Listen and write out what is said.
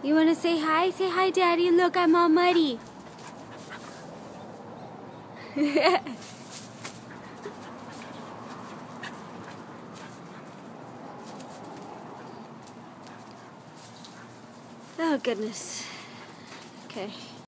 You want to say hi? Say hi, Daddy. Look, I'm all muddy. Oh, goodness. Okay.